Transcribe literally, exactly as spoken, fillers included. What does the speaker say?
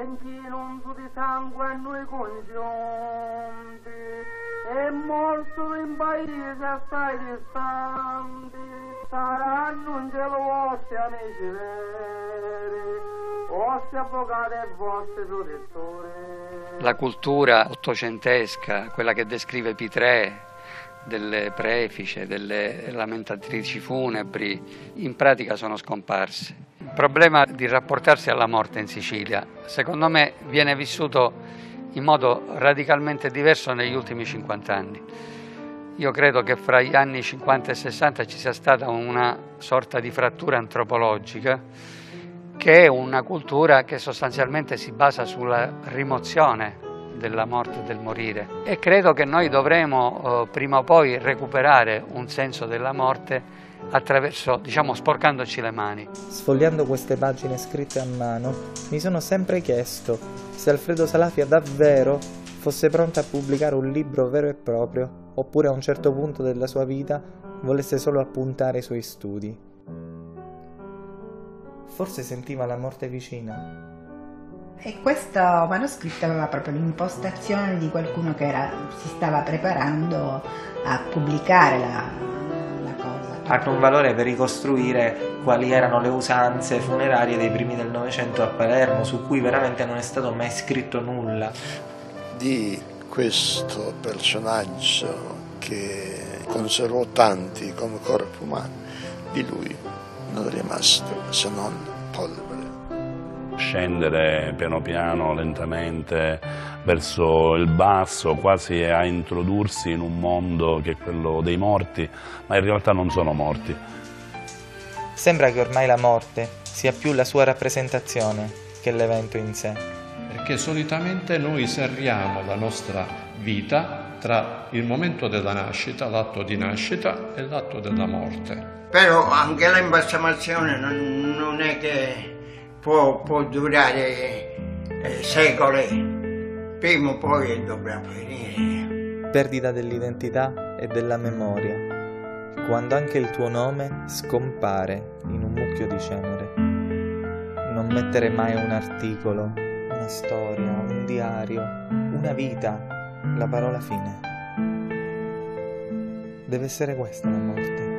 un su di sangue a noi congiunti, e morto in paese assai distanti, saranno un cielo vostri amici veri, vostri avvocati e vostri protettori. La cultura ottocentesca, quella che descrive Pitrè, delle prefice, delle lamentatrici funebri, in pratica sono scomparse. Il problema di rapportarsi alla morte in Sicilia, secondo me, viene vissuto in modo radicalmente diverso negli ultimi cinquanta anni. Io credo che fra gli anni cinquanta e sessanta ci sia stata una sorta di frattura antropologica, che è una cultura che sostanzialmente si basa sulla rimozione della morte e del morire, e credo che noi dovremo eh, prima o poi recuperare un senso della morte attraverso, diciamo, sporcandoci le mani. Sfogliando queste pagine scritte a mano, mi sono sempre chiesto se Alfredo Salafia davvero fosse pronto a pubblicare un libro vero e proprio, oppure a un certo punto della sua vita volesse solo appuntare i suoi studi. Forse sentiva la morte vicina. E questo manoscritto aveva proprio l'impostazione di qualcuno che era, si stava preparando a pubblicare la, la cosa. Hanno un valore per ricostruire quali erano le usanze funerarie dei primi del Novecento a Palermo, su cui veramente non è stato mai scritto nulla. Di questo personaggio che conservò tanti come corpo umano, di lui non è rimasto se non polvere. Scendere piano piano, lentamente, verso il basso, quasi a introdursi in un mondo che è quello dei morti, ma in realtà non sono morti. Sembra che ormai la morte sia più la sua rappresentazione che l'evento in sé. Perché solitamente noi serriamo la nostra vita tra il momento della nascita, l'atto di nascita, e l'atto della morte. Però anche l'imbalsamazione non, non è che Può, può durare eh, secoli, prima o poi dovrà finire. Perdita dell'identità e della memoria, quando anche il tuo nome scompare in un mucchio di cenere. Non mettere mai un articolo, una storia, un diario, una vita, la parola fine. Deve essere questa la morte.